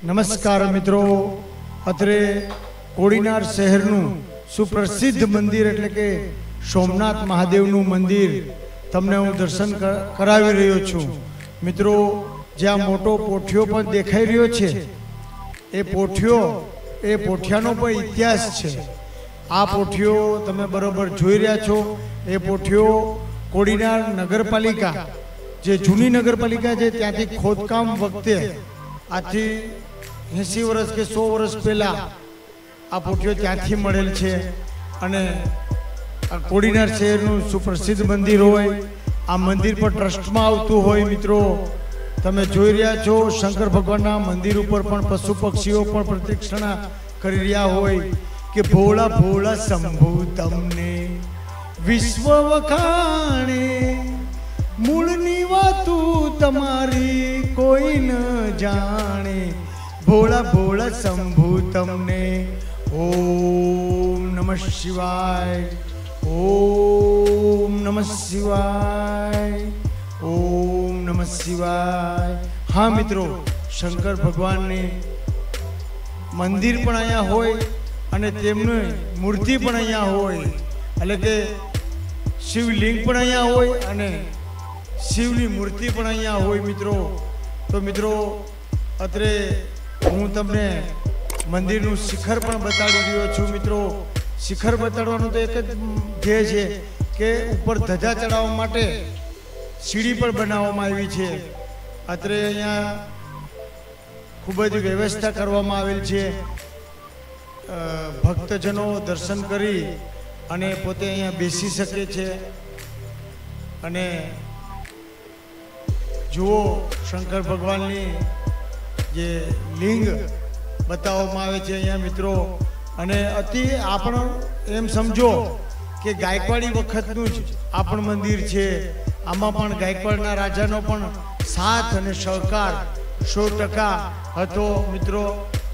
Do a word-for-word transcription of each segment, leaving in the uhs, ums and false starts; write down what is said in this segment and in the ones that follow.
નમસ્કાર મિત્રો, અત્રે કોડીનાર શહેરનું સુપ્રસિદ્ધ મંદિર એટલે કે સોમનાથ મહાદેવનું મંદિર તમને હું દર્શન કરાવી રહ્યો છું। મિત્રો, જ્યાં મોટો પોઠિયો પણ દેખાઈ રહ્યો છે એ પોઠિયો એ પોઠિયાનો પણ ઇતિહાસ છે। આ પોઠિયો તમે બરોબર જોઈ રહ્યા છો। એ પોઠિયો કોડીનાર નગરપાલિકા જે જૂની નગરપાલિકા છે ત્યાંથી ખોદકામ વખતે આથી એંસી વર્ષ કે સો વર્ષ પહેલા આ પોઠિયો ત્યાંથી મળેલ છે। અને આ કોડીનાર શહેરનું સુપ્રસિદ્ધ મંદિર હોય, આ મંદિર પર ટ્રસ્ટમાં આવતું હોય। મિત્રો, તમે જોઈ રહ્યા છો શંકર ભગવાનના મંદિર ઉપર પણ પશુ પક્ષીઓ પણ પ્રદક્ષિણા કરી રહ્યા હોય કે ભોળા ભોળા શંભુ તમને વિશ્વ વખાણે, મૂળની વાતું તમારી કોઈ ન જાણે, ભોળા ભોળા શંભુ તમને। ઓમ નમઃ શિવાય, ઓમ નમઃ શિવાય, ઓમ નમઃ શિવાય। હા મિત્રો, શંકર ભગવાનની મંદિર પણ અહીંયા હોય અને તેમની મૂર્તિ પણ અહીંયા હોય, એટલે કે શિવલિંગ પણ અહીંયા હોય અને શિવની મૂર્તિ પણ અહીંયા હોય। મિત્રો, તો મિત્રો અત્રે હું તમને મંદિરનું શિખર પણ બતાડી રહ્યો છું। મિત્રો, શિખર બતાડવાનું તો એક જ ધ્યેય છે કે ઉપર ધજા ચડાવવા માટે સીડી પણ બનાવવામાં આવી છે। અત્રે અહીંયા ખૂબ જ વ્યવસ્થા કરવામાં આવેલ છે। ભક્તજનો દર્શન કરી અને પોતે અહીંયા બેસી શકે છે। અને જુઓ શંકર ભગવાનની જે લિંગ બતાવવામાં આવે છે અહીંયા મિત્રો। અને અતિ આપણ એમ સમજો કે ગાયકવાડી વખતનું જ આપણ મંદિર છે। આમાં પણ ગાયકવાડના રાજાનો પણ સાથ અને સહકાર સો ટકા હતો મિત્રો।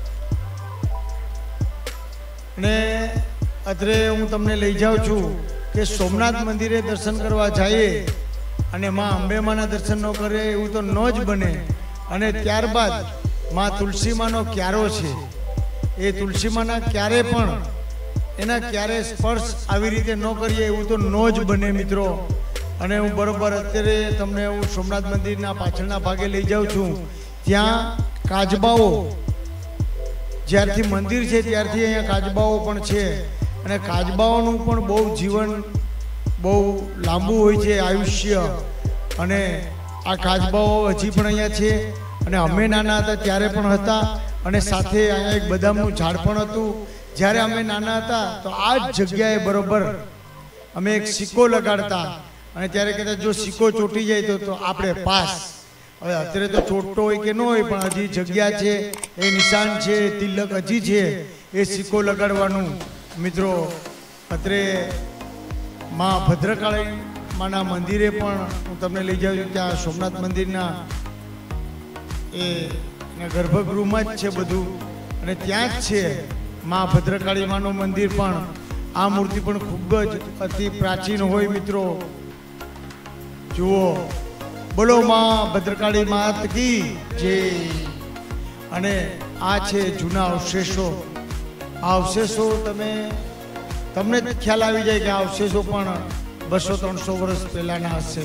અને અત્રે હું તમને લઈ જાઉં છું કે સોમનાથ મંદિરે દર્શન કરવા જઈએ અને માં અંબેમાના દર્શન ન કરે એવું તો ન જ બને। અને ત્યારબાદ માં તુલસીમાનો ક્યારો છે, એ તુલસીમાના ક્યારે પણ એના ક્યારે સ્પર્શ આવી રીતે ન કરીએ એવું તો ન જ બને મિત્રો। અને હું બરોબર અત્યારે તમને હું સોમનાથ મંદિરના પાછળના ભાગે લઈ જાઉં છું। ત્યાં કાચબાઓ, જ્યારથી મંદિર છે ત્યારથી અહીંયા કાચબાઓ પણ છે અને કાચબાઓનું પણ બહુ જીવન બહુ લાંબુ હોય છે, આયુષ્ય। અને આ કાચબાઓ હજી પણ અહીંયા છે અને અમે નાના હતા ત્યારે પણ હતા। અને સાથે અહીંયા એક બદામનું ઝાડ પણ હતું। જ્યારે અમે નાના હતા તો આ જ જગ્યાએ બરોબર અમે એક સિક્કો લગાડતા અને ત્યારે કહેતા જો સિક્કો ચોંટી જાય તો તો આપણે પાસ। હવે અત્યારે તો ચોટતો હોય કે ન હોય પણ હજી જગ્યા છે, એ નિશાન છે, તિલક હજી છે, એ સિક્કો લગાડવાનું મિત્રો। અત્રે માં ભદ્રકાળી માના મંદિરે પણ હું તમને લઈ જાઉં છું। ત્યાં સોમનાથ મંદિરના એ ગર્ભગૃહમાં જ છે બધું અને ત્યાં જ છે માં ભદ્રકાળી માનું મંદિર પણ। આ મૂર્તિ પણ ખૂબ જ અતિ પ્રાચીન હોય મિત્રો। જુઓ, બોલો માં ભદ્રકાળી માત કી જય। અને આ છે જૂના અવશેષો। આ અવશેષો તમે તમને ખ્યાલ આવી જાય કે આ અવશેષો પણ બસો ત્રણસો વર્ષ પહેલાના હશે।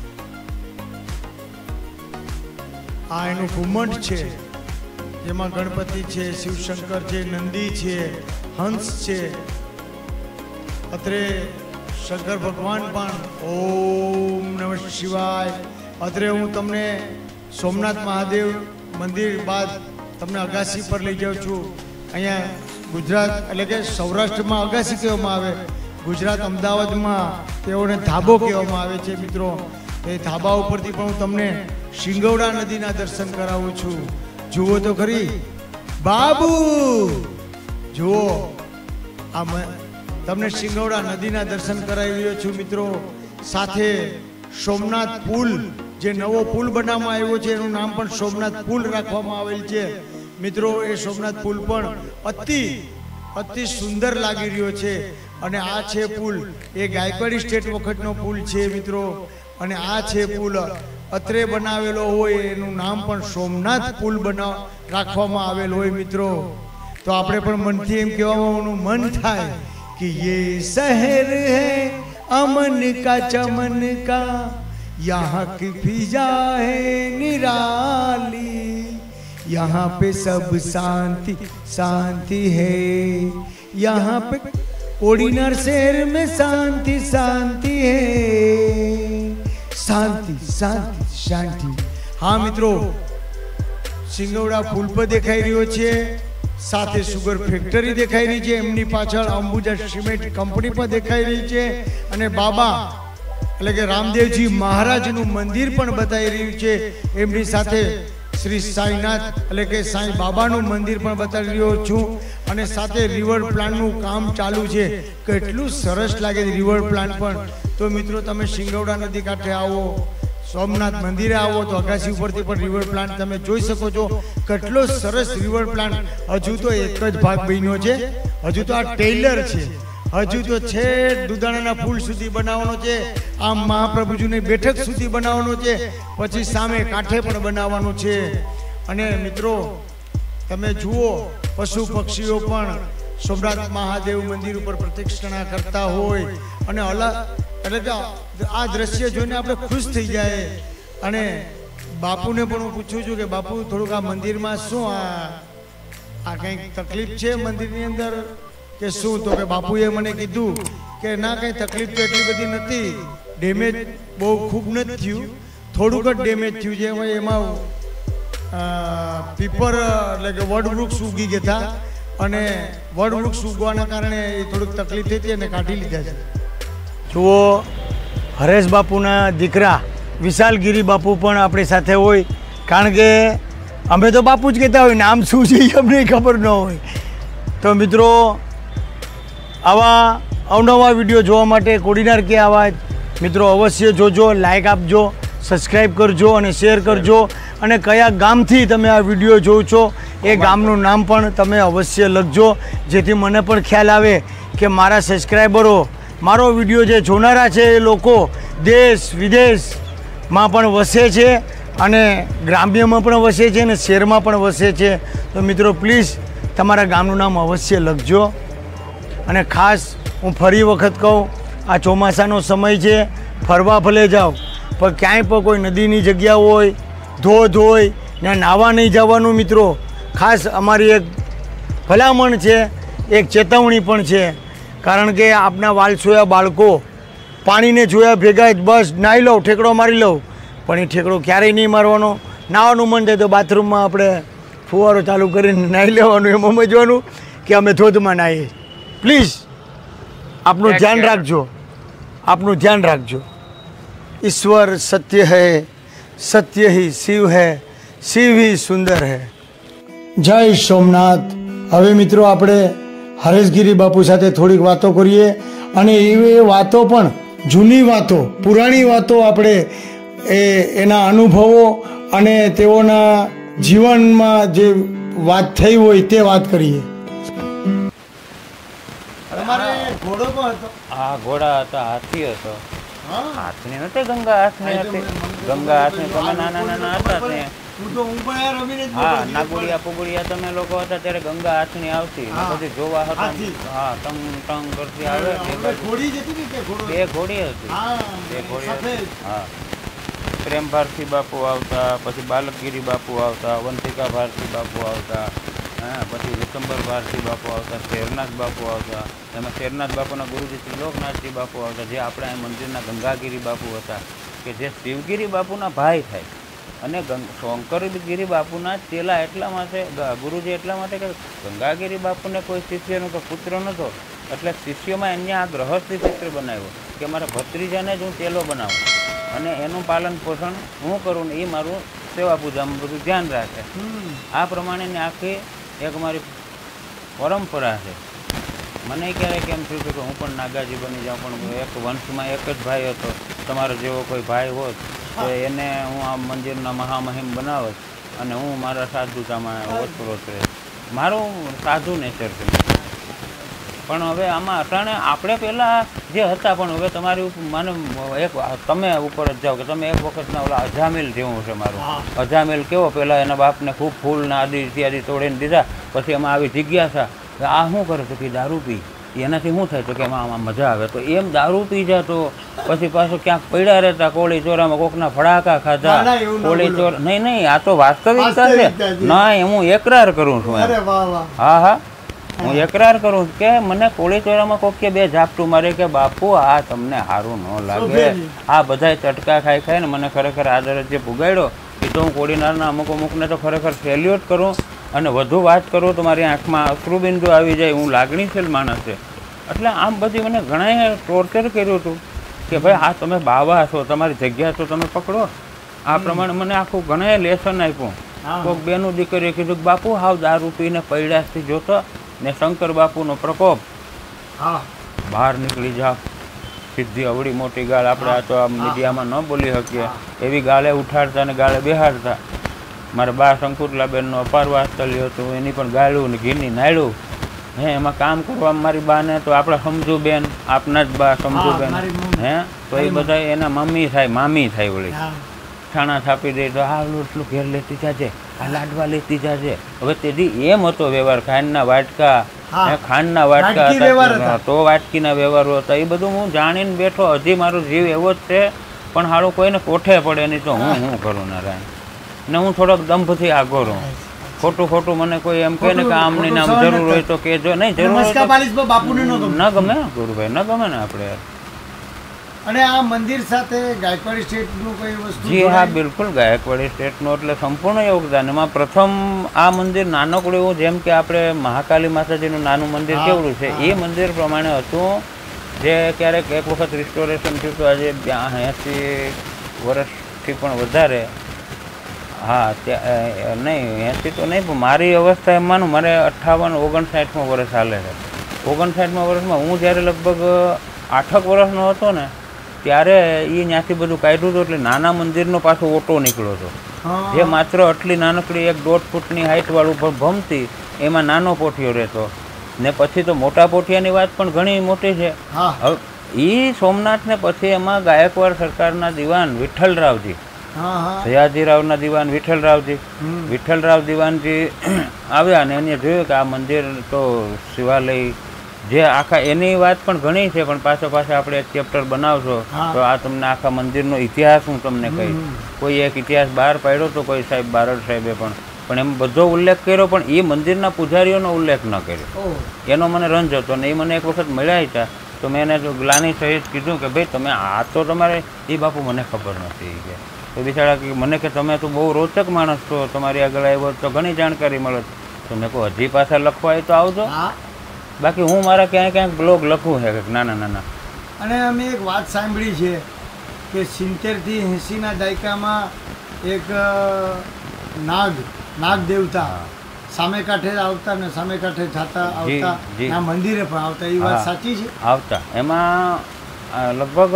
આ એનું ઘુમંડ છે જેમાં ગણપતિ છે, શિવશંકર છે, નંદી છે, હંસ છે। અત્રે શંકર ભગવાન પણ ઓમ નમઃ શિવાય। અત્રે હું તમને સોમનાથ મહાદેવ મંદિર બાદ તમને અગાસી પર લઈ જાઉં છું। અહીંયા ગુજરાત એટલે કે સૌરાષ્ટ્રમાં અગાસી કહેવામાં આવે, ગુજરાત અમદાવાદમાં તેઓને ધાબો કહેવામાં આવે છે મિત્રો। એ ધાબા ઉપરથી પણ હું તમને શિંગવડા નદીના દર્શન કરાવું છું। જુઓ તો ખરી બાબુ, જુઓ આ તમને શિંગવડા નદીના દર્શન કરાવી રહ્યો છું મિત્રો। સાથે સોમનાથ પુલ, જે નવો પુલ બનાવવામાં આવ્યો છે એનું નામ પણ સોમનાથ પુલ રાખવામાં આવેલ છે મિત્રો। એ સોમનાથ પુલ પણ અતિ અતિ સુંદર લાગી રહ્યો છે। અને આ છે પુલ, એ ગાયકવાડી સ્ટેટ વખતનો પુલ છે મિત્રો। અને આ છે પુલ અત્રે બનાવેલો હોય એનું નામ પણ સોમનાથ પુલ બનાવ રાખવામાં આવેલ હોય મિત્રો. તો આપણે પણ મનથી એમ કહેવાનું મન થાય કે ये शहर है अमन का चमन का, यहाँ की फिजा है निराली, यहाँ पे सब शांति शांति है, यहाँ पे कोડીનાર शहर में शांति शांति है, शांति शांति शांति. हाँ મિત્રો, સિંગવડા પુલ પર દેખાઈ રહ્યો છે, સાથે સુગર ફેક્ટરી દેખાઈ રહી છે, એમની પાછળ અંબુજા સિમેન્ટ કંપની પણ દેખાઈ રહી છે, અને બાબા એટલે કે રામદેવજી મહારાજનું મંદિર પણ બતાવી રહ્યું છે, એમની સાથે શ્રી સાઈનાથ એટલે કે સાંઈ બાબાનું મંદિર પણ બતાવી રહ્યો છું, અને સાથે રિવર પ્લાન્ટનું કામ ચાલુ છે. કેટલું સરસ લાગે છે રિવર પ્લાન્ટ પણ. તો મિત્રો તમે સિંગવડા નદી કાંઠે આવો, સોમનાથ મંદિરે આવો તો અગાસી ઉપરથી પણ રિવર પ્લાન્ટ તમે જોઈ શકો છો. કેટલો સરસ રિવર પ્લાન્ટ. હજુ તો એક જ ભાગ બન્યો છે, હજુ તો આ ટેલર છે, હજુ તો છેક દુધાણાના પુલ સુધી બનાવવાનો છે, આમ મહાપ્રભુજીની બેઠક સુધી બનાવવાનો છે, પછી સામે કાંઠે પણ બનાવવાનું છે. અને મિત્રો તમે જુઓ, પશુ પક્ષીઓ પણ સોમનાથ મહાદેવ મંદિર ઉપર પ્રદક્ષિણા કરતા હોય, અને અલગ એટલે કે આ દ્રશ્ય જોઈને આપણે ખુશ થઈ જાય. અને બાપુને પણ હું પૂછું છું કે બાપુ થોડુંક આ મંદિરમાં શું આ આ કંઈક તકલીફ છે મંદિરની અંદર કે શું? તો કે બાપુએ મને કીધું કે ના કંઈ તકલીફ તો એટલી બધી નથી, ડેમેજ બહુ ખૂબ નથી થયું, થોડુંક જ ડેમેજ થયું છે. એમાં પીપર એટલે કે વડવૃક્ષ ઉગી ગયા હતા, અને વડવૃક્ષ ઉગવાના કારણે એ થોડુંક તકલીફ થઈ હતી અને કાઢી લીધા છે. જુઓ, હરેશ બાપુના દીકરા વિશાલગીરી બાપુ પણ આપણી સાથે હોય, કારણ કે અમે તો બાપુ જ કહેતા હોય, નામ શું છે અમને ખબર ન હોય. તો મિત્રો, આવા અવનવા વિડીયો જોવા માટે કોડીનાર કે આવાજ મિત્રો અવશ્ય જોજો, લાઈક આપજો, સબસ્ક્રાઈબ કરજો અને શેર કરજો. અને કયા ગામથી તમે આ વિડીયો જોવો છો એ ગામનું નામ પણ તમે અવશ્ય લખજો, જેથી મને પણ ખ્યાલ આવે કે મારા સબસ્ક્રાઈબરો, મારો વિડીયો જે જોનારા છે એ લોકો દેશ વિદેશમાં પણ વસે છે, અને ગ્રામ્યમાં પણ વસે છે, અને શહેરમાં પણ વસે છે. તો મિત્રો પ્લીઝ તમારા ગામનું નામ અવશ્ય લખજો. અને ખાસ હું ફરી વખત કહું, આ ચોમાસાનો સમય છે, ફરવા ભલે જાઓ પણ ક્યાંય પણ કોઈ નદીની જગ્યા હોય, ધોધ હોય, ત્યાં નાહવા નહીં જવાનું મિત્રો. ખાસ અમારી એક ભલામણ છે, એક ચેતવણી પણ છે, કારણ કે આપના વાલસોયા બાળકો પાણીને જોયા ભેગા જ બસ નાહી લો, ઠેકડો મારી લો, પણ એ ઠેકડો ક્યારેય નહીં મારવાનો. નાહવાનું મન થાય તો બાથરૂમમાં આપણે ફુવારો ચાલુ કરીને નાહી લેવાનું, એમ સમજવાનું કે અમે ધોધમાં નાહીએ. પ્લીઝ આપનું ધ્યાન રાખજો, આપનું ધ્યાન રાખજો. ઈશ્વર સત્ય હૈ, સત્ય ही शिव है, शिव ही सुंदर है. જય સોમનાથ. હવે મિત્રો આપણે હરેશગીરી બાપુ સાથે થોડીક વાતો કરીએ, અને એ વાતો પણ જૂની વાતો, પુરાણી વાતો, આપણે એ એના અનુભવો અને તેઓના જીવનમાં જે વાત થઈ હોય તે વાત કરીએ. તમારે ઘોડો પણ હતો? હા, ઘોડા હતા, હાથી હતો. હાથની નથી, ગંગા હાથની હતી. ગંગા હાથની તમે નાના નાના હતા ને, હા, નાગુડિયા પુગુડિયા તમે લોકો હતા ત્યારે ગંગા હાથની આવતી, પછી જોવા હતા. હા, ટંગ ટંગ કરતી આવે. બે ઘોડી હતી, બે ઘોડી હતી. હા, પ્રેમ ભારતી બાપુ આવતા, પછી બાલકગીરી બાપુ આવતા, વંતિકા ભારતી બાપુ આવતા, હા, પછી વિકંબર ભારતી બાપુ આવતા, શેરનાથ બાપુ આવતા. એમાં શેરનાથ બાપુના ગુરુજી ત્રિલોકનાથજી બાપુ આવતા, જે આપણા અહીં મંદિરના ગંગાગીરી બાપુ હતા, કે જે શિવગીરી બાપુના ભાઈ થાય, અને શંકરગીરી બાપુના ચેલા એટલા માટે, ગુરુજી એટલા માટે કે ગંગાગીરી બાપુને કોઈ શિષ્યનો તો પુત્ર નહોતો, એટલે શિષ્યોમાં એને આ ગ્રહસ્થી પુત્ર બનાવ્યો કે મારા ભત્રીજાને જ હું ચેલો બનાવું, અને એનું પાલન પોષણ હું કરું ને એ મારું સેવા પૂજામાં બધું ધ્યાન રાખે. આ પ્રમાણેની આખી એક મારી પરંપરા છે. મને ક્યારેક એમ થયું કે હું પણ નાગાજી બની જાઉં, પણ એક વંશમાં એક જ ભાઈ હતો, તમારો જેવો કોઈ ભાઈ હોત તો એને હું આ મંદિરના મહામહિમ બનાવત, અને હું મારા સાધુતામાં ઓછરોત રહે. મારું સાધુ નેચર છે. પણ હવે આમાં અટાણે આપણે પહેલાં જે હતા પણ હવે તમારી ઉપર મને એક તમે ઉપર જ જાઓ કે તમે એક વખતના ઓલા અજામિલ જેવું છે મારું અજામિલ કેવો પહેલાં એના બાપને ખૂબ ફૂલ ને આદિ ઇત્યાદિ તોડીને દીધા પછી એમાં આવી જિજ્ઞાસા કે આ શું કરે તો કે દારૂ પી એનાથી શું થાય તો કે એમાં આમાં મજા આવે તો એમ દારૂ પી જાતો પછી પાછું ક્યાંક પડ્યા રહેતા કોળી ચોરામાં કોકના ફડાકા ખાધા કોળી ચોર નહીં નહીં આ તો વાસ્તવિકતા છે ના હું એકરાર કરું છું હા હા હું એકરાર કરું કે મને કોળી ચોરામાં કોક કે બે ઝાપટું મારે કે બાપુ આ તમને સારું ન લાગે આ બધા ચટકા ખાઈ ખાઈ ને મને ખરેખર આ દરજ્જે પુગાડ્યો એ તો હું કોળીનારના અમુક અમુકને તો ખરેખર સેલ્યુટ કરું અને વધુ વાત કરું તો મારી આંખમાં અશ્રુબિંદુ આવી જાય હું લાગણીશીલ માણસ છે એટલે આમ બધી મને ઘણાએ ટોર્ચર કર્યું હતું કે ભાઈ આ તમે બાવા છો તમારી જગ્યા તો તમે પકડો આ પ્રમાણે મને આખું ઘણાએ લેસન આપ્યું કોઈક બેનું દીકરીએ કીધું કે બાપુ હાવ દારૂ પીને પૈડાસથી જોતો ને શંકર બાપુનો પ્રકોપ બહાર નીકળી જાઓ સીધી અવળી મોટી ગાળ આપણે આ તો આ મીડિયામાં ન બોલી શકીએ એવી ગાળે ઉઠાડતા ને ગાળે બેહાડતા મારા બા શંકુતલાબેનનો અપાર વાત્સલ્ય હતું એની પણ ગાળું ને ઘીની નાયડું હે એમાં કામ કરવામાં મારી બાને તો આપણે સમજુ બેન આપના જ બા સમજુ બેન હે તો એ બધા એના મમ્મી થાય મામી થાય વળી છાણા છાપી દે તો આ એટલું ઘેર લેતી જાજે આ લાડવા લેતી જાજે હવે તેથી એમ હતો વ્યવહાર ખાંડના વાટકા ખાંડના વાટકા તો વાટકીના વ્યવહારો હતા એ બધું હું જાણીને બેઠો હજી મારો જીવ એવો જ છે પણ હારું કોઈને કોઠે પડે નહીં તો હું હું કરું નારાયણ ને હું થોડોક દંભથી આગો રહું ખોટું ખોટું મને કોઈ એમ કહે ને કે આમ નહીં આમ જરૂર હોય તો કહેજો નહીં જરૂર બાપુને ન ગમે ગુરુભાઈ ન ગમે ને આપણે અને આ મંદિર સાથે ગાયકવાડી સ્ટેટનું કઈ વસ્તુ જી હા બિલકુલ ગાયકવાડી સ્ટેટનું એટલે સંપૂર્ણ યોગદાન એમાં પ્રથમ આ મંદિર નાનકડું એવું જેમ કે આપણે મહાકાલી માતાજીનું નાનું મંદિર કેવડું છે એ મંદિર પ્રમાણે હતું જે ક્યારેક એક વખત રિસ્ટોરેશન થયું હતું આજે એંસી વર્ષથી પણ વધારે હા ત્યાં નહીં એંસી તો નહીં પણ મારી અવસ્થા એમ માનું મારે અઠ્ઠાવન ઓગણસાઠમાં વર્ષ હાલે છે ઓગણસાઠમાં વર્ષમાં હું જ્યારે લગભગ આઠક વર્ષનો હતો ને ત્યારે એ ત્યાંથી બધું કાઢ્યું હતું એટલે નાના મંદિરનો પાછો ઓટો નીકળ્યો હતો જે માત્ર આટલી નાનકડી એક દોઢ ફૂટની હાઇટવાળું ભમતી એમાં નાનો પોઠિયો રહેતો ને પછી તો મોટા પોઠિયાની વાત પણ ઘણી મોટી છે હવે એ સોમનાથને પછી એમાં ગાયકવાડ સરકારના દિવાન વિઠ્ઠલરાવજી સયાજીરાવના દિવાન વિઠ્ઠલરાવજી વિઠ્ઠલરાવ દિવાનજી આવ્યા ને એને જોયું કે આ મંદિર તો શિવાલય જે આખા એની વાત પણ ઘણી છે પણ પાછો પાછા આપણે એક ચેપ્ટર બનાવશો તો આ તમને આખા મંદિરનો ઇતિહાસ હું તમને કહીશ કોઈ એક ઇતિહાસ બહાર પાડ્યો તો કોઈ સાહેબ બારડ સાહેબે પણ પણ એમ બધો ઉલ્લેખ કર્યો પણ એ મંદિરના પૂજારીઓનો ઉલ્લેખ ન કર્યો એનો મને રંજ હતો ને એ મને એક વખત મળ્યા હતા તો મેં એને ગ્લાની સહિત કીધું કે ભાઈ તમે આ તો તમારે એ બાપુ મને ખબર નથી કે તો બિચારા કે મને કે તમે તો બહુ રોચક માણસ છો તમારી આગળ આવ્યો તો ઘણી જાણકારી મળે તો મેં કહું હજી પાછા લખવા હોય તો આવજો બાકી હું મારા ક્યાંય ક્યાંક બ્લોગ લખું છે કે નાના નાના અને અમે એક વાત સાંભળી છે કે સિત્તેરથી એંસીના દાયકામાં એક નાગ નાગ દેવતા સામે કાંઠે આવતા ને સામે કાંઠે જતા આવતા આ મંદિરે પણ આવતા એ વાત સાચી છે આવતા એમાં લગભગ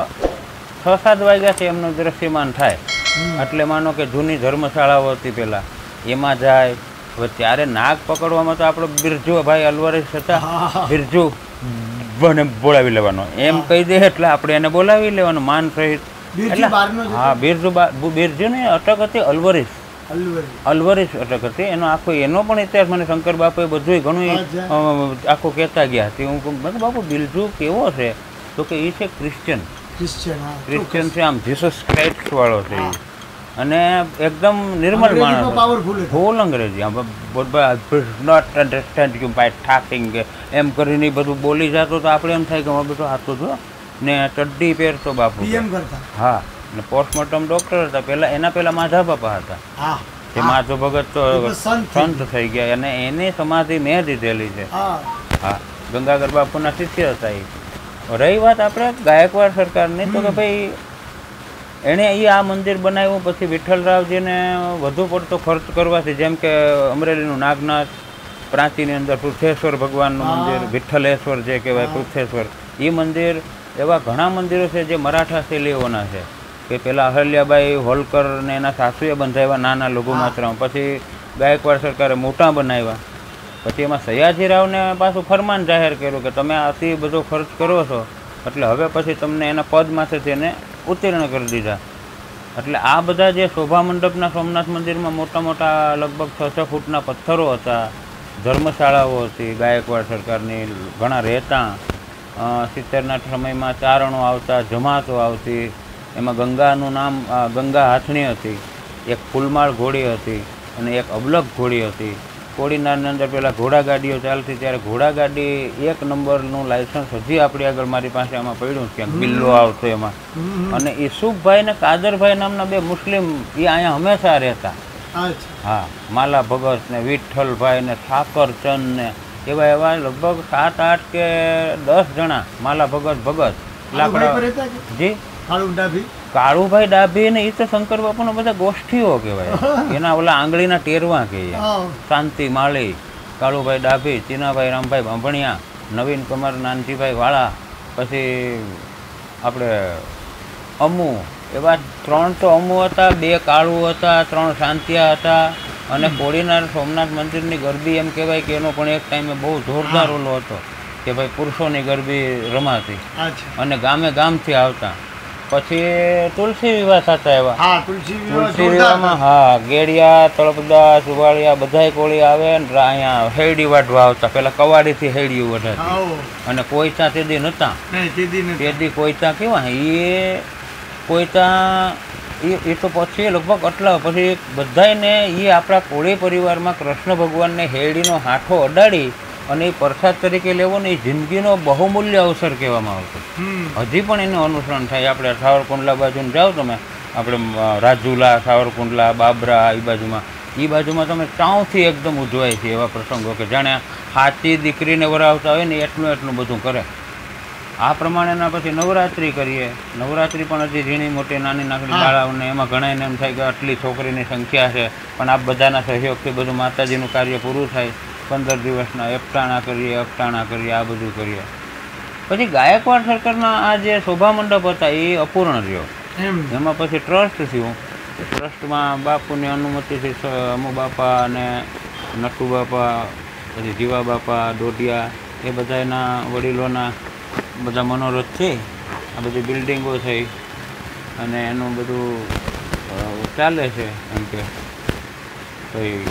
છ સાત વાગ્યાથી એમનું દ્રશ્યમાન થાય એટલે માનો કે જૂની ધર્મશાળાઓ હતી પહેલાં એમાં જાય હવે ત્યારે નાગ પકડવામાં તો આપણો બિરજુ ભાઈ અલવરેજ હતા બિરજુ બને બોલાવી લેવાનો એમ કહી દે એટલે આપણે એને બોલાવી લેવાનો માન સહિત એટલે હા બિરજુ બિરજુની અટક હતી અલવરેજ અલવરેજ અટક હતી એનો આખો એનો પણ ઇતિહાસ મને શંકર બાપુએ બધું ઘણું આખું કહેતા ગયા હતી હું મેં બાપુ બિરજુ કેવો છે તો કે એ છે ક્રિશ્ચિયન ક્રિશ્ચિયન છે આમ જીસસ ક્રાઇસ્ટ વાળો છે અને એકદમ નિર્મળ માણસ ફૂલ અંગ્રેજી not understand you by talking એમ કરીને બધું બોલી જતો તો આપણે એમ થાય કે હું બધું હાથો જો ને ચડ્ડી પહેરતો બાપુ હા ને પોસ્ટમોર્ટમ ડૉક્ટર હતા પહેલાં એના પહેલાં માધા બાપા હતા જે માધવ ભગત તો સંત થઈ ગયા અને એની સમાધિ મેં દીધેલી છે હા ગંગાધર બાપુના શિષ્ય હતા એ રહી વાત આપણે ગાયકવાડ સરકારની તો કે ભાઈ એણે એ આ મંદિર બનાવ્યું પછી વિઠ્ઠલરાવજીને વધુ પડતો ખર્ચ કરવાથી જેમ કે અમરેલીનું નાગનાથ પ્રાંતિની અંદર પૃથ્વેશ્વર ભગવાનનું મંદિર વિઠ્ઠલેશ્વર જે કહેવાય પૃથ્વેશ્વર એ મંદિર એવા ઘણા મંદિરો છે જે મરાઠા શૈલીઓના છે કે પહેલાં અહલ્યાબાઈ હોલકર ને એના સાસુએ બંધાવ્યા નાના લઘુ માત્રામાં પછી ગાયકવાડ સરકારે મોટા બનાવ્યા પછી એમાં સયાજીરાવને પાછું ફરમાન જાહેર કર્યું કે તમે અતિ બધો ખર્ચ કરો છો એટલે હવે પછી તમને એના પદમાંથી એને ઉત્તીર્ણ કરી દીધા. એટલે આ બધા જે શોભા મંડપના સોમનાથ મંદિરમાં મોટા મોટા લગભગ છ છ ફૂટના પથ્થરો હતા, ધર્મશાળાઓ હતી ગાયકવાડ સરકારની, ઘણા રહેતા, સિત્તેરના સમયમાં ચારણો આવતા, જમાતો આવતી, એમાં ગંગાનું નામ ગંગા હાથણી હતી, એક ફૂલમાળ ઘોડી હતી અને એક અબલક ઘોડી હતી. કોડીનારની અંદર પહેલાં ઘોડાગાડીઓ ચાલતી ત્યારે ઘોડાગાડી એક નંબરનું લાયસન્સ હજી આપણી આગળ મારી પાસે આમાં પડ્યું છે, ક્યાંક બિલ્લો આવતો એમાં. અને ઈસુફભાઈ ને કાદરભાઈ નામના બે મુસ્લિમ એ અહીંયા હંમેશા રહેતા. હા, માલા ભગત ને વિઠ્ઠલભાઈ ને ઠાકરચંદ ને એવા એવા લગભગ સાત આઠ કે દસ જણા માલા ભગત ભગત લાકડા. જી કાળુભાઈ ડાભી ને એ તો શંકર બાપુના બધા ગોષ્ઠીઓ કહેવાય. એના ઓલા આંગળીના ટેરવા કહીએ. શાંતિ માળી, કાળુભાઈ ડાભી, ચીનાભાઈ રામભાઈ બાંભણિયા, નવીન કુમાર નાનજીભાઈ વાળા, પછી આપણે અમુ, એવા ત્રણ તો અમુ હતા, બે કાળુ હતા, ત્રણ શાંતિયા હતા. અને કોડીનાર સોમનાથ મંદિરની ગરબી એમ કહેવાય કે એનો પણ એક ટાઈમે બહુ જોરદાર ઓલો હતો કે ભાઈ પુરુષોની ગરબી રમાતી અને ગામે ગામથી આવતા. પછી તુલસી વિવાહ થતા એવા. તુલસી વિવાહમાં હા ગેડિયા, તળપદા, સુવાળિયા બધાય કોળી આવે ને અહીંયા હેડી વાટવા આવતા. પેલા કવાડીથી હેડિયું વઢાતી અને કોઈતા તેદી નહોતા. તેદી કોઈતા કેવા એ કોઈતા એ તો પછી લગભગ આટલા પછી બધાને એ આપણા કોળી પરિવારમાં કૃષ્ણ ભગવાનને હેડીનો હાથો અડાડી અને એ પ્રસાદ તરીકે લેવો ને એ જિંદગીનો બહુમૂલ્ય અવસર કહેવામાં આવતો. હજી પણ એનું અનુસરણ થાય. આપણે સાવરકુંડલા બાજુને જાઓ તમે, આપણે રાજુલા, સાવરકુંડલા, બાબરા એ બાજુમાં એ બાજુમાં તમે ચાવથી એકદમ ઉજવાય છે એવા પ્રસંગો કે જાણે હાથી દીકરીને વરાવતા હોય ને એટલું એટલું બધું કરે. આ પ્રમાણેના પછી નવરાત્રિ કરીએ. નવરાત્રિ પણ હજી ઝીણી મોટી નાની નાની બાળાઓને એમાં ઘણાને એમ થાય કે આટલી છોકરીની સંખ્યા છે, પણ આ બધાના સહયોગથી બધું માતાજીનું કાર્ય પૂરું થાય. પંદર દિવસના એકટાણા કરીએ, અપટાણા કરીએ, આ બધું કરીએ. પછી ગાયકવાડ સરકારના આ જે શોભા મંડપ હતા એ અપૂર્ણ રહ્યો. એમાં પછી ટ્રસ્ટ થયું. ટ્રસ્ટમાં બાપુની અનુમતિથી અમુ બાપા અને નટુ બાપા, પછી જીવા બાપા, ડોડિયા એ બધાના વડીલોના બધા મનોરથ છે. આ બધી બિલ્ડિંગો થઈ અને એનું બધું ચાલે છે. એમ કે ભાઈ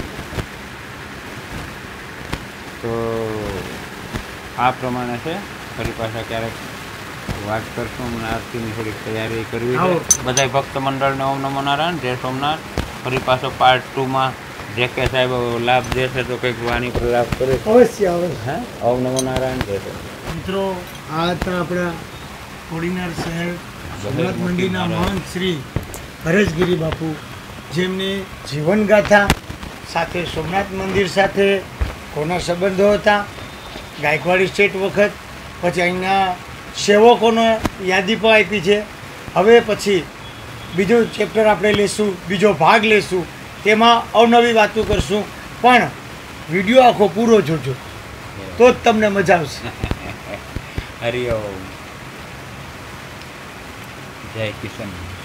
તો આ પ્રમાણે છે. ફરી પાછા ક્યારેક વાત કરશું. મને આરતીની થોડીક તૈયારી કરવી છે. બધા ભક્ત મંડળને ઓમ નમો નારાયણ, જય સોમનાથ. ફરી પાછો પાર્ટ ટુમાં જે કે સાહેબ લાભ દેશે તો કંઈક વાણી પર લાભ કરે અવશ્ય અવશ્ય. હે ઓમ નમો નારાયણ જય સોમનાથ. મિત્રો આ હતા આપણા કોડીનાર શહેર સોમનાથ મંદિરના મહંત શ્રી હરેશગીરી બાપુ, જેમની જીવનગાથા સાથે સોમનાથ મંદિર સાથે કોના સંબંધો હતા, ગાયકવાડી સ્ટેટ વખત, પછી અહીંના સેવકોનો યાદી પણ આપી છે. હવે પછી બીજો ચેપ્ટર આપણે લેશું, બીજો ભાગ લેશું, તેમાં અવનવી વાતો કરશું. પણ વિડીયો આખો પૂરો જોજો તો જ તમને મજા આવશે. હરિ ઓમ. જય કિશન.